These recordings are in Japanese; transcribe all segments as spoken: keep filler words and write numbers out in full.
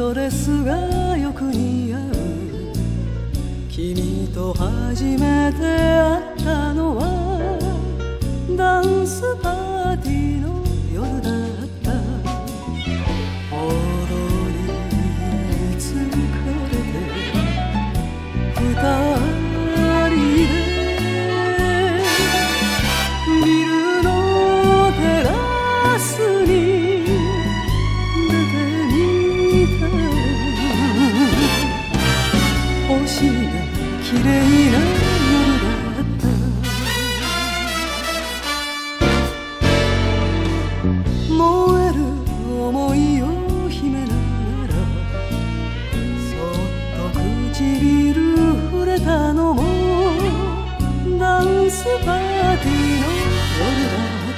ドレスがよく似合う。君と初めて会ったのはダンスパーティーの夜だった。踊り疲れて二人でビルのテラスに出てみた。星が綺麗な夜だった。燃える想いを秘めながらそっと唇触れたのもダンスパーティーの夜だった。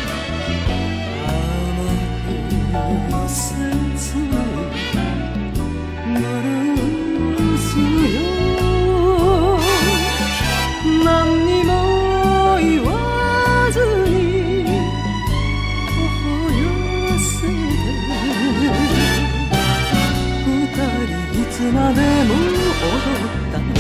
甘く切ないブルースよ。何にも言わずに微笑ませて二人いつまでも踊ったね。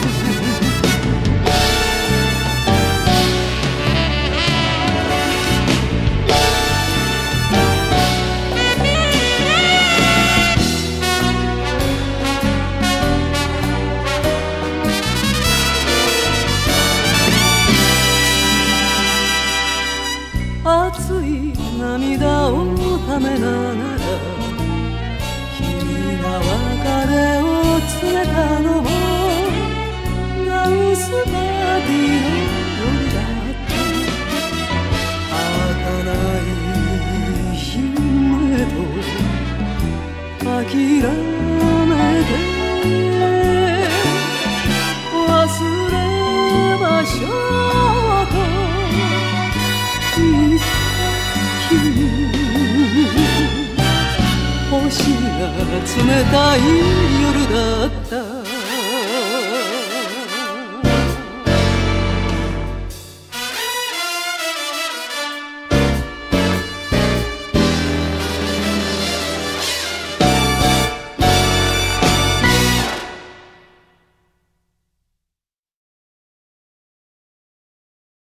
熱い涙をためながら君が別れを告げたのもダンスパーティーの夜だった。儚い夢と諦めて忘れましょうと君星が冷たい夜だった。